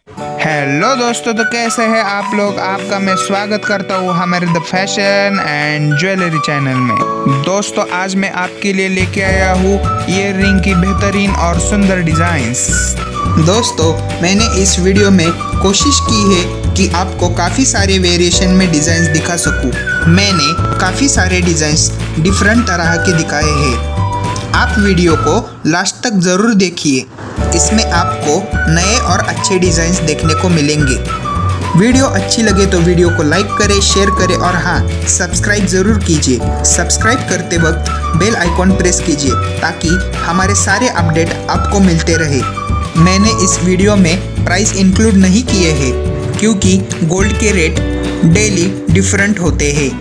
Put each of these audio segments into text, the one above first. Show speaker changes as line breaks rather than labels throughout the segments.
Hello दोस्तों, तो कैसे हैं आप लोग। आपका मैं स्वागत करता हूँ हमारे the fashion and jewellery channel में। दोस्तों आज मैं आपके लिए लेके आया हूँ ईयर रिंग की बेहतरीन और सुंदर डिज़ाइंस।
दोस्तों मैंने इस वीडियो में कोशिश की है कि आपको काफ़ी सारे वेरिएशन में डिज़ाइंस दिखा सकूं। मैंने काफ़ी सारे डिज़ाइंस डिफरेंट तरह के दिखाए हैं। आप वीडियो को लास्ट तक ज़रूर देखिए, इसमें आपको नए और अच्छे डिज़ाइंस देखने को मिलेंगे। वीडियो अच्छी लगे तो वीडियो को लाइक करें, शेयर करें और हाँ, सब्सक्राइब ज़रूर कीजिए। सब्सक्राइब करते वक्त बेल आइकॉन प्रेस कीजिए ताकि हमारे सारे अपडेट आपको मिलते रहे। मैंने इस वीडियो में प्राइस इंक्लूड नहीं किए हैं क्योंकि गोल्ड के रेट डेली डिफरेंट होते हैं।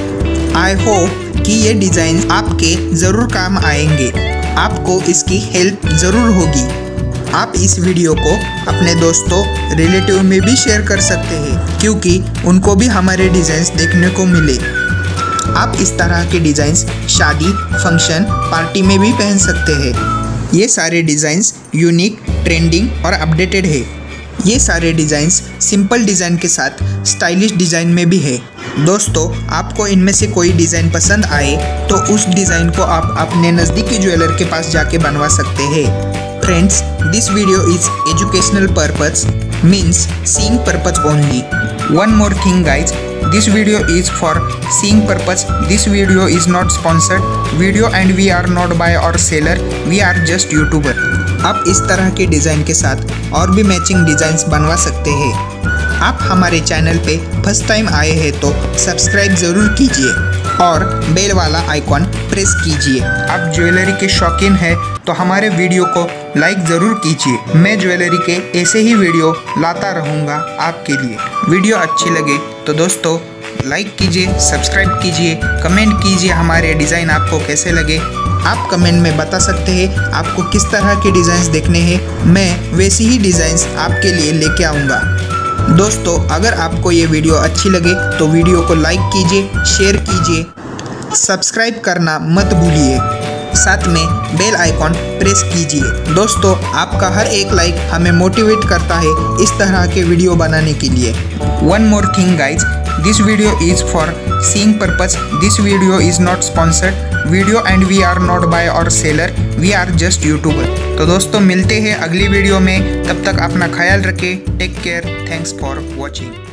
आई होप कि ये डिज़ाइन आपके ज़रूर काम आएंगे, आपको इसकी हेल्प ज़रूर होगी। आप इस वीडियो को अपने दोस्तों रिलेटिव में भी शेयर कर सकते हैं क्योंकि उनको भी हमारे डिज़ाइंस देखने को मिले। आप इस तरह के डिज़ाइंस शादी, फंक्शन, पार्टी में भी पहन सकते हैं। ये सारे डिज़ाइंस यूनिक, ट्रेंडिंग और अपडेटेड है। ये सारे डिज़ाइंस सिंपल डिज़ाइन के साथ स्टाइलिश डिज़ाइन में भी है। दोस्तों आपको इनमें से कोई डिज़ाइन पसंद आए तो उस डिज़ाइन को आप अपने नज़दीकी ज्वेलर के पास जाके बनवा सकते हैं। Friends, this video is educational purpose, means seeing purpose only. One more thing guys, this video is for seeing purpose. This video is not sponsored video and we are not buyer or seller, we are just YouTuber. आप इस तरह के design के साथ और भी matching designs बनवा सकते हैं। आप हमारे चैनल पे फर्स्ट टाइम आए हैं तो सब्सक्राइब ज़रूर कीजिए और बेल वाला आइकॉन प्रेस कीजिए। आप ज्वेलरी के शौकीन हैं तो हमारे वीडियो को लाइक ज़रूर कीजिए। मैं ज्वेलरी के ऐसे ही वीडियो लाता रहूँगा आपके लिए। वीडियो अच्छी लगे तो दोस्तों लाइक कीजिए, सब्सक्राइब कीजिए, कमेंट कीजिए हमारे डिज़ाइन आपको कैसे लगे। आप कमेंट में बता सकते हैं आपको किस तरह के डिज़ाइंस देखने हैं, मैं वैसी ही डिज़ाइंस आपके लिए लेके आऊँगा। दोस्तों अगर आपको ये वीडियो अच्छी लगे तो वीडियो को लाइक कीजिए, शेयर कीजिए, सब्सक्राइब करना मत भूलिए, साथ में बेल आइकॉन प्रेस कीजिए। दोस्तों आपका हर एक लाइक हमें मोटिवेट करता है इस तरह के वीडियो बनाने के लिए। One more thing guys, this video is for seeing purpose. This video is not sponsored video and we are not buy or seller, we are just YouTuber. तो दोस्तों मिलते हैं अगली वीडियो में, तब तक अपना ख्याल रखें। Take care, thanks for watching.